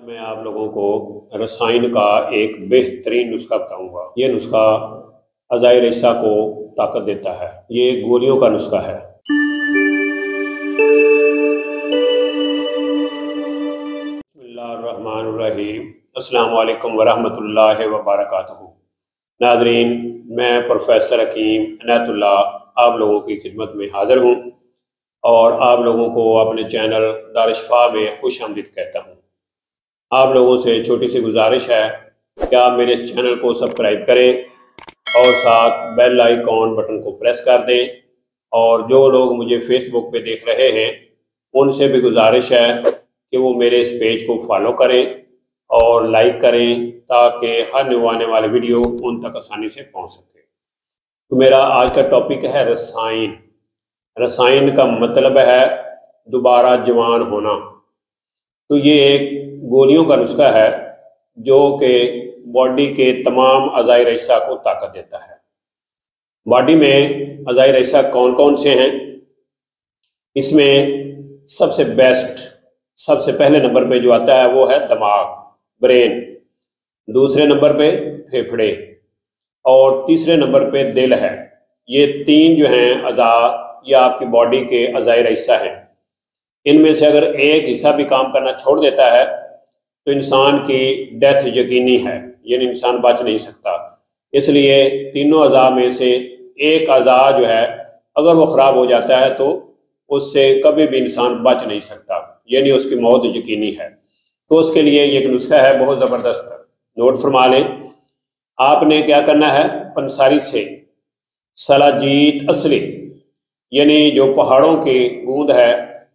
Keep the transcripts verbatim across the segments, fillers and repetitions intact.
मैं आप लोगों को रसायन का एक बेहतरीन नुस्खा बताऊंगा। ये नुस्खा अज़ाई रेशा को ताकत देता है। ये गोलियों का नुस्खा है। बिस्मिल्लाहिर्रहमानिर्रहीम। अस्सलामु अलैकुम वरहमतुल्लाहि वबरकातुहू। नाज़रीन, मैं प्रोफेसर हकीम इनायतुल्लाह आप लोगों की खिदमत में हाजिर हूँ और आप लोगों को अपने चैनल दारिशफा में खुश आमदीद कहता हूँ। आप लोगों से छोटी सी गुजारिश है कि आप मेरे चैनल को सब्सक्राइब करें और साथ बेल आइकॉन बटन को प्रेस कर दें। और जो लोग मुझे फेसबुक पे देख रहे हैं उनसे भी गुजारिश है कि वो मेरे इस पेज को फॉलो करें और लाइक करें ताकि हर न्यू आने वाली वीडियो उन तक आसानी से पहुंच सके। तो मेरा आज का टॉपिक है रसायन। रसायन का मतलब है दोबारा जवान होना। तो ये एक गोलियों का नुस्खा है जो कि बॉडी के तमाम अज़ाई रेशा को ताकत देता है। बॉडी में अज़ाई रेशा कौन कौन से हैं? इसमें सबसे बेस्ट, सबसे पहले नंबर पे जो आता है वो है दिमाग, ब्रेन। दूसरे नंबर पे फेफड़े और तीसरे नंबर पे दिल है। ये तीन जो हैं अज़ा, ये आपकी बॉडी के अज़ाई रेशा हैं। इनमें से अगर एक हिस्सा भी काम करना छोड़ देता है तो इंसान की डेथ यकीनी है, यानी इंसान बच नहीं सकता। इसलिए तीनों अज़ा में से एक अज़ा जो है अगर वो ख़राब हो जाता है तो उससे कभी भी इंसान बच नहीं सकता, यानी उसकी मौत यकीनी है। तो उसके लिए एक नुस्खा है बहुत ज़बरदस्त, नोट फरमा लें। आपने क्या करना है, पंसारी से सलाजीत असली, यानी जो पहाड़ों की गूंद है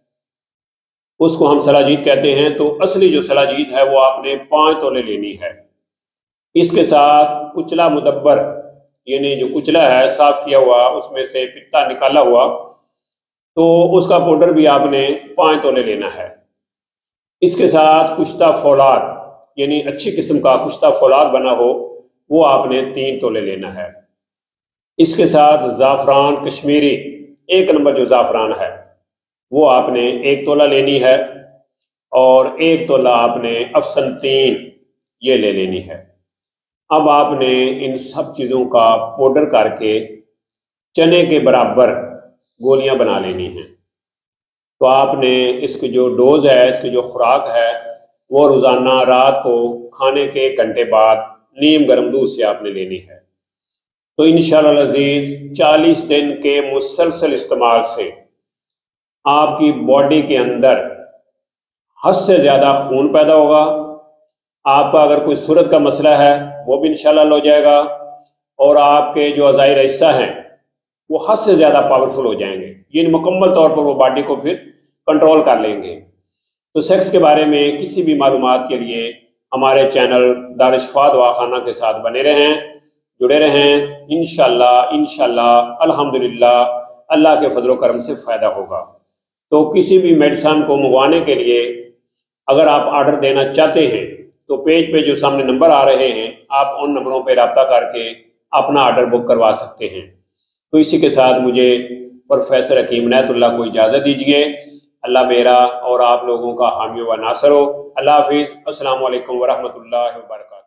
उसको हम सलाजीत कहते हैं, तो असली जो सलाजीत है वो आपने पाँच तोले लेनी है। इसके साथ कुचला मुदब्बर, यानी जो कुचला है साफ किया हुआ, उसमें से पित्ता निकाला हुआ, तो उसका पाउडर भी आपने पाँच तोले लेना है। इसके साथ कुश्ता फौलाद, यानी अच्छी किस्म का कुश्ता फौलाद बना हो, वो आपने तीन तोले लेना है। इसके साथ ज़ाफ़रान कश्मीरी, एक नंबर जो ज़ाफ़रान है वो आपने एक तोला लेनी है। और एक तोला आपने अफसनतीन ये ले लेनी है। अब आपने इन सब चीज़ों का पाउडर करके चने के बराबर गोलियां बना लेनी हैं। तो आपने इसकी जो डोज है, इसकी जो खुराक है, वो रोज़ाना रात को खाने के एक घंटे बाद नीम गर्म दूध से आपने लेनी है। तो इंशाअल्लाह अज़ीज़ चालीस दिन के मुसलसल इस्तेमाल से आपकी बॉडी के अंदर हद से ज़्यादा खून पैदा होगा। आपका अगर कोई सूरत का मसला है वो भी इंशाअल्लाह हो जाएगा और आपके जो अज़ाई रेशा हैं वो हद से ज़्यादा पावरफुल हो जाएंगे, यानी मुकम्मल तौर पर वो बॉडी को फिर कंट्रोल कर लेंगे। तो सेक्स के बारे में किसी भी मालूमात के लिए हमारे चैनल दारिशफा दवाखाना के साथ बने रहें, जुड़े रहें। इंशाअल्लाह इंशाअल्लाह अल्हम्दुलिल्लाह अल्लाह के फजल करम से फ़ायदा होगा। तो किसी भी मेडिसिन को मंगवाने के लिए अगर आप ऑर्डर देना चाहते हैं तो पेज पे जो सामने नंबर आ रहे हैं आप उन नंबरों पर रब्ता करके अपना ऑर्डर बुक करवा सकते हैं। तो इसी के साथ मुझे प्रोफेसर हकीम इनायतुल्लाह को इजाज़त दीजिए। अल्लाह मेरा और आप लोगों का हामी व नासर हो। अल्लाह हाफिज़। अस्सलामु अलैकुम वरहमतुल्लाहि वबरकातुहू।